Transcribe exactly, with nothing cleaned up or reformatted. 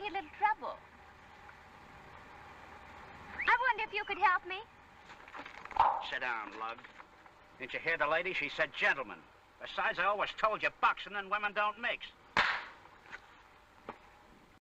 having a little trouble. I wonder if you could help me? Sit down, lug. Didn't you hear the lady? She said gentlemen. Besides, I always told you boxing and women don't mix.